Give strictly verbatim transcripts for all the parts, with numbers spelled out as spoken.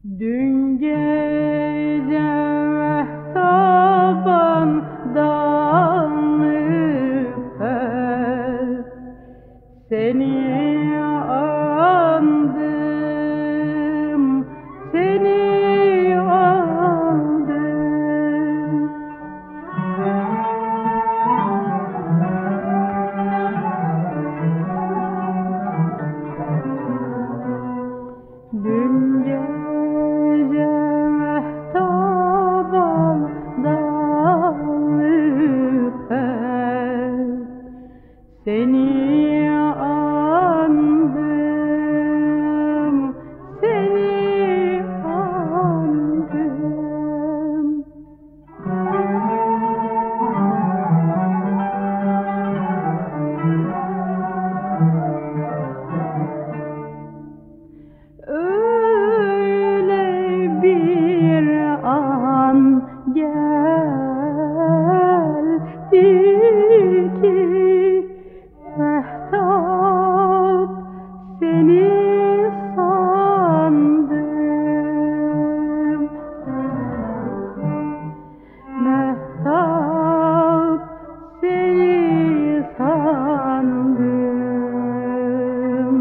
Dün gece mehtabandan öper seni andım, seni andım. Dün gece mehtabandan öper seni andım, seni andım. Öyle bir an geldi ki mehtap seni sandım, mehtap seni sandım.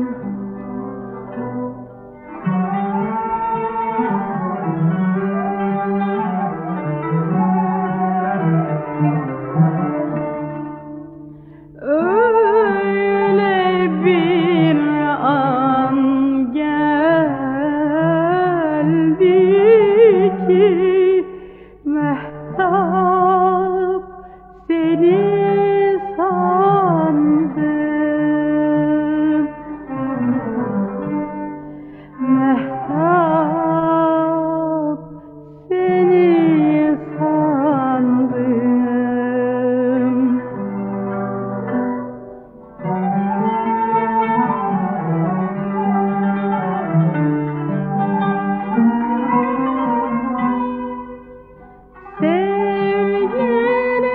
Öyle bir an geldi ki mehtap seni sandım, mehtap seni sandım. Sevgili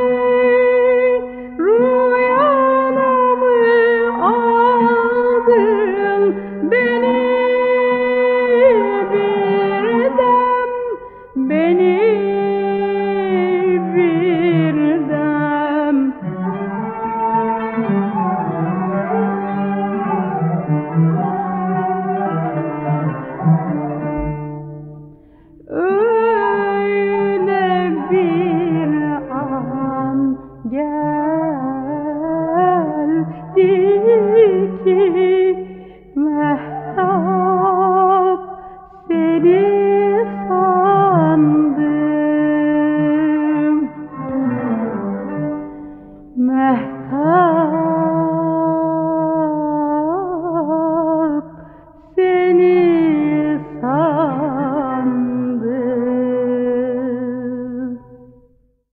rüyana mı aldın beni birden, beni birden? Öyle bir an geldi ki mehtap seni